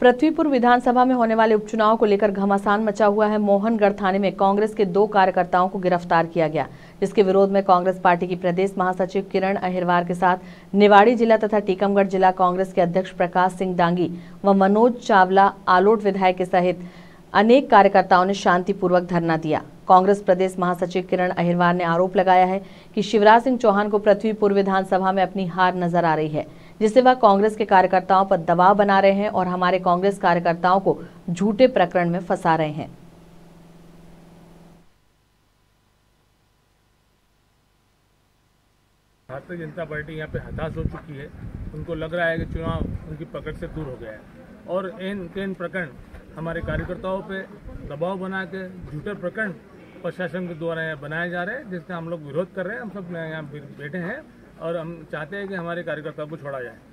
पृथ्वीपुर विधानसभा में होने वाले उपचुनाव को लेकर घमासान मचा हुआ है। मोहनगढ़ थाने में कांग्रेस के 2 कार्यकर्ताओं को गिरफ्तार किया गया, जिसके विरोध में कांग्रेस पार्टी की प्रदेश महासचिव किरण अहिरवार के साथ निवाड़ी जिला तथा टीकमगढ़ जिला कांग्रेस के अध्यक्ष प्रकाश सिंह डांगी व मनोज चावला आलोट विधायक सहित अनेक कार्यकर्ताओं ने शांतिपूर्वक धरना दिया। कांग्रेस प्रदेश महासचिव किरण अहिरवार ने आरोप लगाया है कि शिवराज सिंह चौहान को पृथ्वीपुर विधानसभा में अपनी हार नजर आ रही है, जिससे वह कांग्रेस के कार्यकर्ताओं पर दबाव बना रहे हैं और हमारे कांग्रेस कार्यकर्ताओं को झूठे प्रकरण में फंसा रहे हैं। भारतीय जनता पार्टी यहाँ पे हताश हो चुकी है। उनको लग रहा है कि चुनाव उनकी पकड़ से दूर हो गया है और इन प्रकरण हमारे कार्यकर्ताओं पे दबाव बना के झूठे प्रकरण प्रशासन के द्वारा यहाँ बनाए जा रहे हैं, जिसका हम लोग विरोध कर रहे हैं। हम सब यहाँ बैठे हैं और हम चाहते हैं कि हमारे कार्यकर्ताओं को छोड़ा जाए।